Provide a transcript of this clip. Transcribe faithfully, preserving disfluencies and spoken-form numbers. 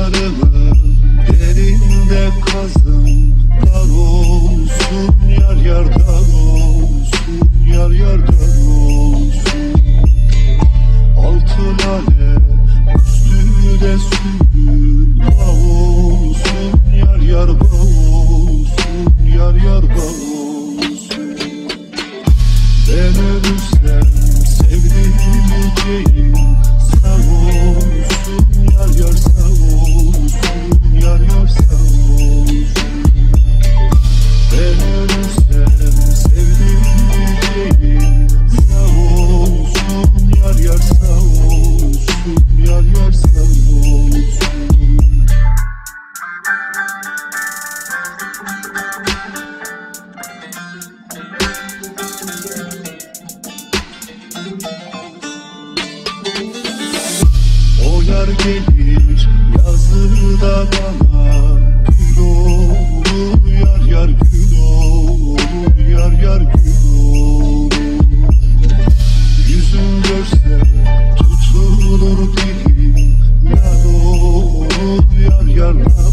Yaralarımı derinde kazın, dar olsun, yar yardan olsun, yar yardan olsun. Altı lale üstü de sürgün, bağ olsun, yar yar bağ olsun, yar yar bağ olsun. Ben ölürsem sevdiğim sağ olsun, yar yar sağ olsun, yar yar sağ olsun. Ben ölürsem sevdiğim sağ olsun, yar yar sağ olsun, yar yar sağ olsun. O yar gelir yazıda bana, gül olur, yar yar gül olur, yar yar gül olur. Yüzün görse tutulur dilim, yar olur, yar yar.